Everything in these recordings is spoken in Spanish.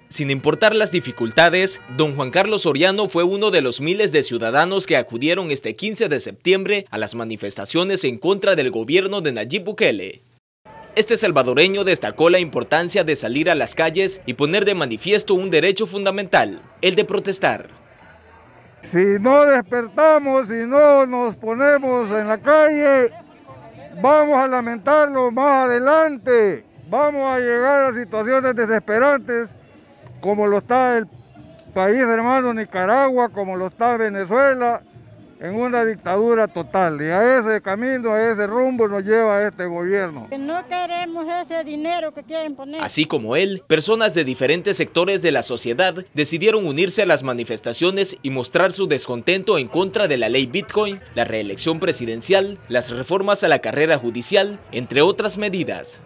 Sin importar las dificultades, don Juan Carlos Soriano fue uno de los miles de ciudadanos que acudieron este 15 de septiembre a las manifestaciones en contra del gobierno de Nayib Bukele. Este salvadoreño destacó la importancia de salir a las calles y poner de manifiesto un derecho fundamental, el de protestar. Si no despertamos, si no nos ponemos en la calle, vamos a lamentarlo más adelante. Vamos a llegar a situaciones desesperantes, como lo está el país hermano Nicaragua, como lo está Venezuela, en una dictadura total. Y a ese camino, a ese rumbo nos lleva este gobierno. No queremos ese dinero que quieren poner. Así como él, personas de diferentes sectores de la sociedad decidieron unirse a las manifestaciones y mostrar su descontento en contra de la ley Bitcoin, la reelección presidencial, las reformas a la carrera judicial, entre otras medidas.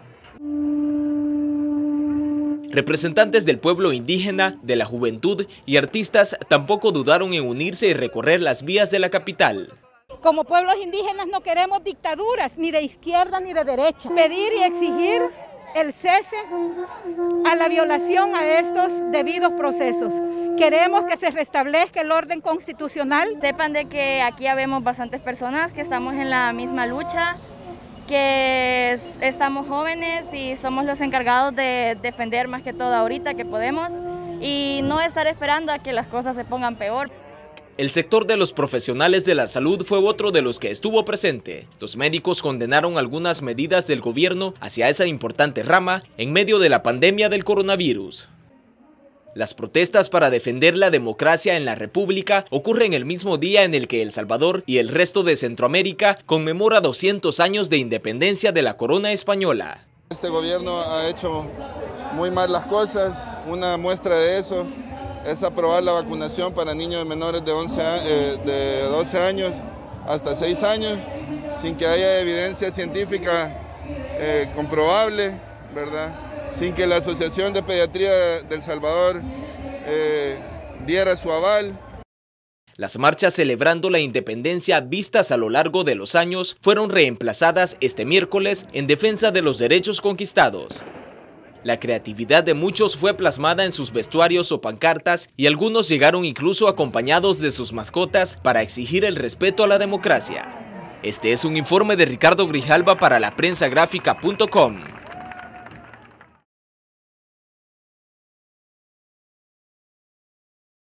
Representantes del pueblo indígena, de la juventud y artistas tampoco dudaron en unirse y recorrer las vías de la capital. Como pueblos indígenas no queremos dictaduras, ni de izquierda ni de derecha. Pedir y exigir el cese a la violación a estos debidos procesos. Queremos que se restablezca el orden constitucional. Sepan de que aquí habemos bastantes personas que estamos en la misma lucha, que estamos jóvenes y somos los encargados de defender más que todo ahorita que podemos y no estar esperando a que las cosas se pongan peor. El sector de los profesionales de la salud fue otro de los que estuvo presente. Los médicos condenaron algunas medidas del gobierno hacia esa importante rama en medio de la pandemia del coronavirus. Las protestas para defender la democracia en la República ocurren el mismo día en el que El Salvador y el resto de Centroamérica conmemora 200 años de independencia de la corona española. Este gobierno ha hecho muy mal las cosas. Una muestra de eso es aprobar la vacunación para niños menores de 12 años hasta 6 años, sin que haya evidencia científica comprobable, ¿verdad? Sin que la Asociación de Pediatría de El Salvador diera su aval. Las marchas celebrando la independencia vistas a lo largo de los años fueron reemplazadas este miércoles en defensa de los derechos conquistados. La creatividad de muchos fue plasmada en sus vestuarios o pancartas y algunos llegaron incluso acompañados de sus mascotas para exigir el respeto a la democracia. Este es un informe de Ricardo Grijalva para laprensagráfica.com.